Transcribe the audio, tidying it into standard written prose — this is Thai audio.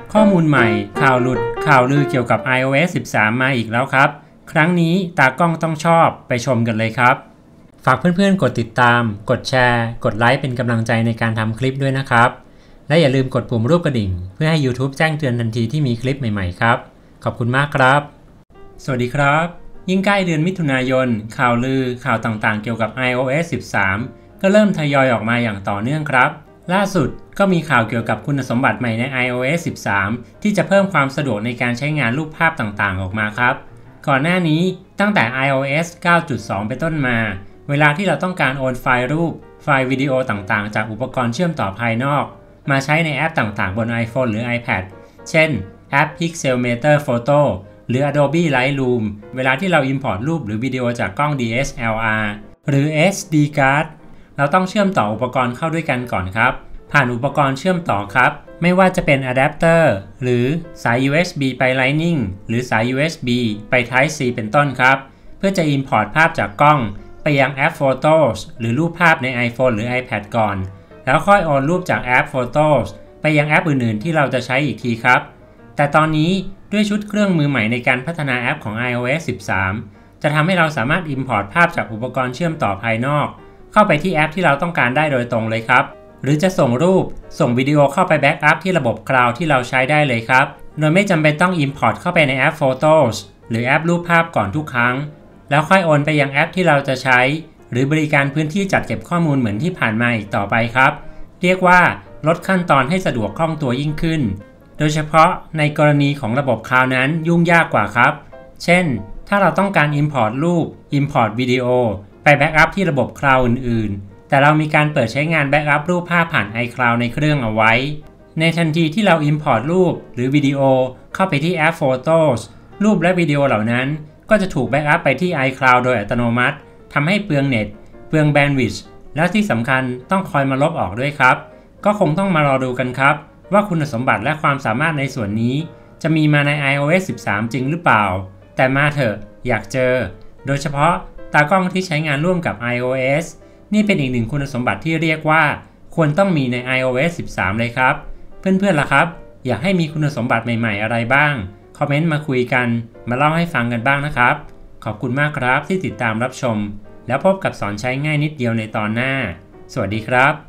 ข้อมูลใหม่ข่าวหลุดข่าวลือเกี่ยวกับ iOS 13 มาอีกแล้วครับครั้งนี้ตากล้องต้องชอบไปชมกันเลยครับฝากเพื่อนๆกดติดตามกดแชร์กดไลค์เป็นกำลังใจในการทำคลิปด้วยนะครับและอย่าลืมกดปุ่มรูปกระดิ่งเพื่อให้ YouTube แจ้งเตือนทันทีที่มีคลิปใหม่ๆครับขอบคุณมากครับสวัสดีครับยิ่งใกล้เดือนมิถุนายนข่าวลือข่าวต่างๆเกี่ยวกับ iOS 13 ก็เริ่มทยอยออกมาอย่างต่อเนื่องครับล่าสุดก็มีข่าวเกี่ยวกับคุณสมบัติใหม่ใน iOS 13 ที่จะเพิ่มความสะดวกในการใช้งานรูปภาพต่างๆออกมาครับก่อนหน้านี้ตั้งแต่ iOS 9.2 เป็นต้นมาเวลาที่เราต้องการโอนไฟล์รูปไฟล์วิดีโอต่างๆจากอุปกรณ์เชื่อมต่อภายนอกมาใช้ในแอปต่างๆบน iPhone หรือ iPad เช่นแอป Pixelmator Photo หรือ Adobe Lightroom เวลาที่เรา import รูปหรือวิดีโอจากกล้อง DSLR หรือ SD card เราต้องเชื่อมต่ออุปกรณ์เข้าด้วยกันก่อนครับผ่านอุปกรณ์เชื่อมต่อครับไม่ว่าจะเป็นอะแดปเตอร์หรือสาย USB ไป Lightning หรือสาย USB ไป Type C เป็นต้นครับเพื่อจะ import ภาพจากกล้องไปยังแอป Photos หรือรูปภาพใน iPhone หรือ iPad ก่อนแล้วค่อยโอนรูปจากแอป Photos ไปยังแอปอื่นๆที่เราจะใช้อีกทีครับแต่ตอนนี้ด้วยชุดเครื่องมือใหม่ในการพัฒนาแอปของ iOS 13 จะทำให้เราสามารถ import ภาพจากอุปกรณ์เชื่อมต่อภายนอกเข้าไปที่แอปที่เราต้องการได้โดยตรงเลยครับหรือจะส่งรูปส่งวิดีโอเข้าไปแบ็กอัพที่ระบบคลาวด์ที่เราใช้ได้เลยครับโดยไม่จำเป็นต้อง import เข้าไปในแอป Photos หรือแอปรูปภาพก่อนทุกครั้งแล้วค่อยโอนไปยังแอปที่เราจะใช้หรือบริการพื้นที่จัดเก็บข้อมูลเหมือนที่ผ่านมาอีกต่อไปครับเรียกว่าลดขั้นตอนให้สะดวกคล่องตัวยิ่งขึ้นโดยเฉพาะในกรณีของระบบคลาวด์นั้นยุ่งยากกว่าครับเช่นถ้าเราต้องการ import รูป import วิดีโอไปแบ็กอัพที่ระบบคลาวด์อื่นๆแต่เรามีการเปิดใช้งานแบ็กอัพรูปภาพผ่าน iCloud ในเครื่องเอาไว้ในทันทีที่เรา import รูปหรือวิดีโอเข้าไปที่แอป Photos รูปและวิดีโอเหล่านั้นก็จะถูกแบ็กอัพไปที่ iCloud โดยอัตโนมัติทำให้เปลืองเน็ตเปลืองแบนด์วิดท์และที่สำคัญต้องคอยมาลบออกด้วยครับก็คงต้องมารอดูกันครับว่าคุณสมบัติและความสามารถในส่วนนี้จะมีมาใน iOS 13 จริงหรือเปล่าแต่มาเถอะอยากเจอโดยเฉพาะตากล้องที่ใช้งานร่วมกับ iOS นี่เป็นอีกหนึ่งคุณสมบัติที่เรียกว่าควรต้องมีใน iOS 13 เลยครับเพื่อนๆล่ะครับอยากให้มีคุณสมบัติใหม่ๆอะไรบ้างคอมเมนต์มาคุยกันมาเล่าให้ฟังกันบ้างนะครับขอบคุณมากครับที่ติดตามรับชมแล้วพบกับสอนใช้ง่ายนิดเดียวในตอนหน้าสวัสดีครับ